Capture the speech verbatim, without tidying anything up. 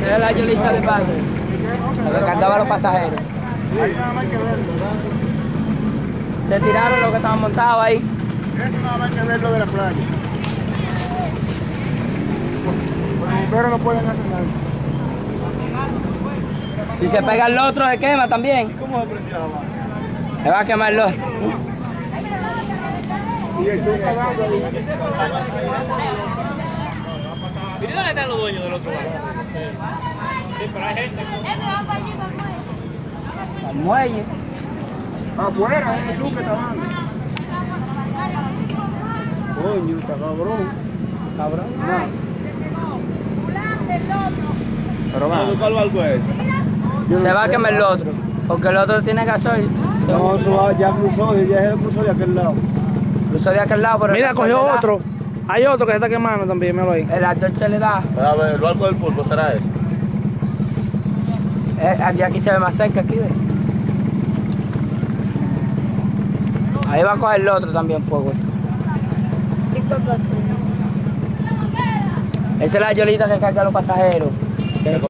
Era la yolista de padre, la que cargaba a los pasajeros. Ahí nada más hay que verlo, ¿verdad? Se tiraron los que estaban montados ahí. Eso nada más hay que verlo de la playa. Los bomberos no pueden hacer nada. Si se pega el otro se quema también. ¿Cómo se prendió la mano? Se va a quemar el otro. Y el sur cagando ahí. ¿Y dónde están los dueños del otro lado? Sí, pero hay gente. Al muelle. Afuera, en el sur que está dando. Coño, está cabrón. Cabrón. Pero va. ¿Cuál barco es ese? Se va a quemar el otro. Porque el otro tiene gasoil. No, eso ya cruzó, ya se cruzó de aquel lado. Cruzó de aquel lado, pero Mira, el cogió se le da. otro. Hay otro que se está quemando también, míralo ahí. El actor se le da. A ver, el barco del pulpo será ese. Eh, aquí, aquí se ve más cerca, aquí ve. Ahí va a coger el otro también fuego. Esa es la yolita que carga a los pasajeros.